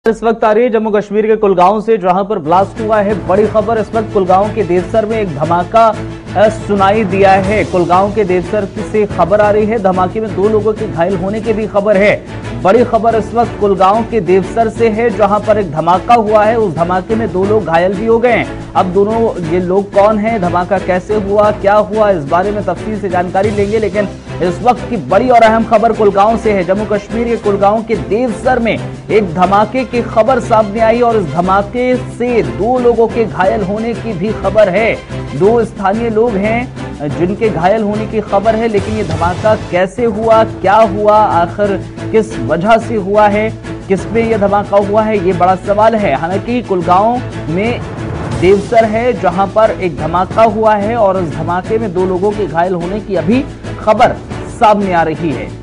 इस वक्त आ रही है जम्मू कश्मीर के कुलगांव से, जहां पर ब्लास्ट हुआ है। बड़ी खबर इस वक्त कुलगांव के देवसर में एक धमाका सुनाई दिया है। कुलगांव के देवसर से खबर आ रही है, धमाके में 2 लोगों के घायल होने की भी खबर है। बड़ी खबर इस वक्त कुलगांव के देवसर से है, जहां पर एक धमाका हुआ है। उस धमाके में 2 लोग घायल भी हो गए हैं। अब दोनों ये लोग कौन है, धमाका कैसे हुआ, क्या हुआ, इस बारे में तफसील से जानकारी लेंगे। लेकिन इस वक्त की बड़ी और अहम खबर कुलगांव से है। जम्मू कश्मीर के कुलगांव के देवसर में एक धमाके की खबर सामने आई और इस धमाके से 2 लोगों के घायल होने की भी खबर है। 2 स्थानीय लोग हैं जिनके घायल होने की खबर है। लेकिन ये धमाका कैसे हुआ, क्या हुआ, आखिर किस वजह से हुआ है, किसमें यह धमाका हुआ है, ये बड़ा सवाल है। हालांकि कुलगांव में देवसर है जहां पर एक धमाका हुआ है और इस धमाके में 2 लोगों के घायल होने की अभी खबर सामने आ रही है।